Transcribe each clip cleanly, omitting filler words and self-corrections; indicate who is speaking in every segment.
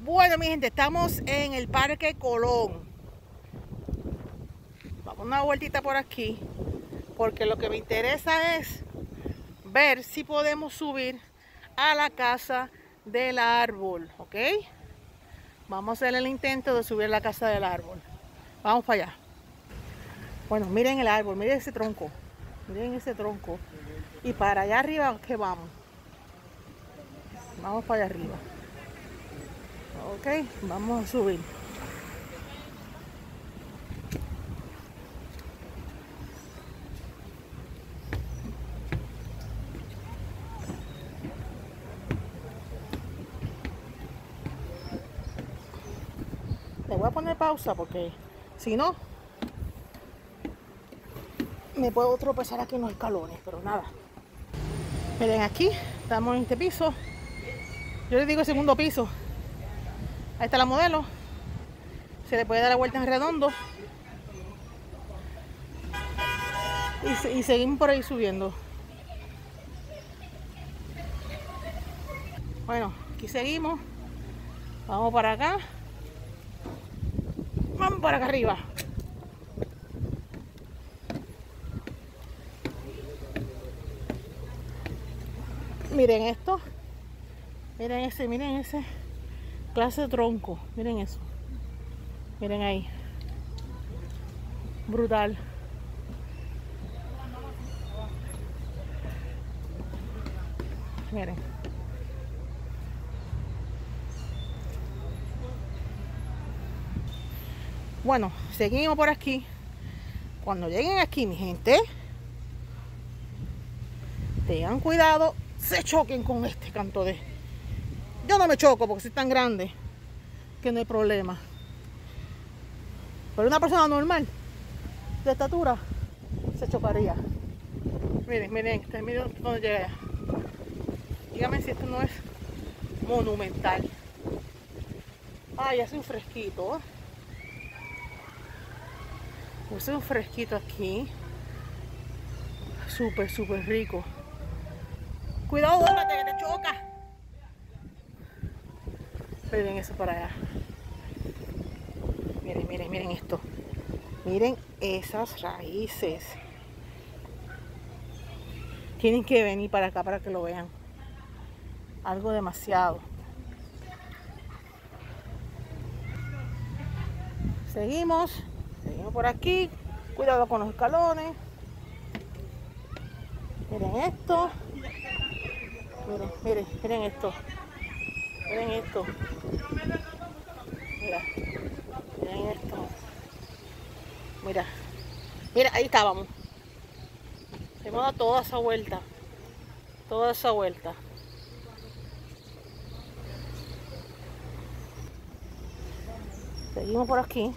Speaker 1: Bueno, mi gente, estamos en el Parque Colón. Vamos a una vueltita por aquí, porque lo que me interesa es ver si podemos subir a la casa del árbol, ¿ok? Vamos a hacer el intento de subir a la casa del árbol. Vamos para allá. Bueno, miren el árbol, miren ese tronco. Miren ese tronco. Y para allá arriba, ¿qué vamos? Vamos para allá arriba. Ok, vamos a subir. Le voy a poner pausa porque si no me puedo tropezar aquí en los escalones, pero nada. Miren, aquí estamos en este piso. Yo les digo el segundo piso. Ahí está la modelo. Se le puede dar la vuelta en redondo. Y seguimos por ahí subiendo. Bueno, aquí seguimos. Vamos para acá. Vamos para acá arriba. Miren esto. Miren ese clase de tronco. Miren eso. Miren ahí. Brutal. Miren. Bueno, seguimos por aquí. Cuando lleguen aquí, mi gente, tengan cuidado, se choquen con este canto de... Yo no me choco porque soy tan grande que no hay problema. Pero una persona normal, de estatura, se chocaría. Miren, miren dónde llega. Dígame si esto no es monumental. Ay, hace un fresquito. Hace un fresquito aquí. Súper, súper rico. Cuidado, duérmete que te choca. Miren eso para allá. Miren, miren, miren esto. Miren esas raíces. Tienen que venir para acá para que lo vean. Algo demasiado. Seguimos por aquí. Cuidado con los escalones. Miren esto. Miren, miren, miren esto. Miren esto. Mira. Miren esto. Mira. Mira, ahí estábamos. Hemos dado toda esa vuelta. Toda esa vuelta. Seguimos por aquí.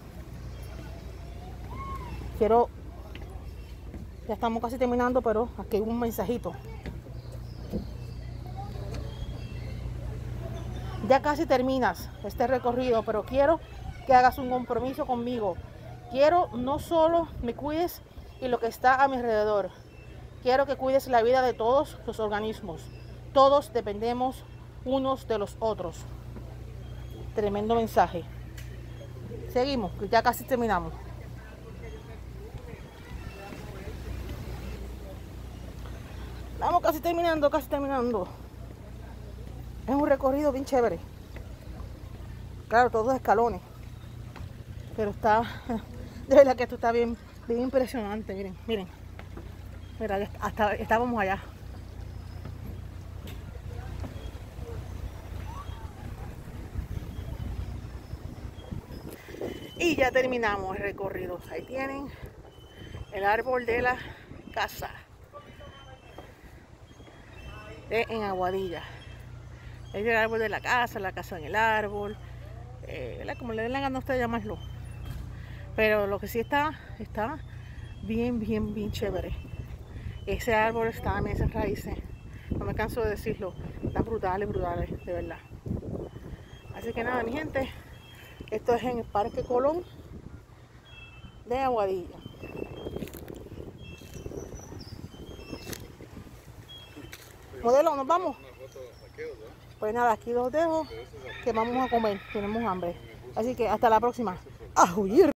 Speaker 1: Ya estamos casi terminando, pero aquí hay un mensajito. Ya casi terminas este recorrido, pero quiero que hagas un compromiso conmigo. Quiero no solo me cuides y lo que está a mi alrededor. Quiero que cuides la vida de todos los organismos. Todos dependemos unos de los otros. Tremendo mensaje. Seguimos, que ya casi terminamos. Vamos casi terminando, casi terminando. Es un recorrido bien chévere. Claro, todos escalones. Pero está, de verdad que esto está bien, bien impresionante. Miren, miren. Mira, hasta estábamos allá. Y ya terminamos el recorrido. Ahí tienen el árbol de la casa. En Aguadilla. Es el árbol de la casa en el árbol. Como le den la gana a usted llamarlo. Pero lo que sí está bien, bien, bien chévere. Ese árbol está en esas raíces. No me canso de decirlo. Están brutales, brutales, de verdad. Así que nada, mi gente. Esto es en el Parque Colón de Aguadilla. Modelo, nos vamos. Pues nada, aquí los dejo, que vamos a comer, tenemos hambre. Así que hasta la próxima. ¡A huir!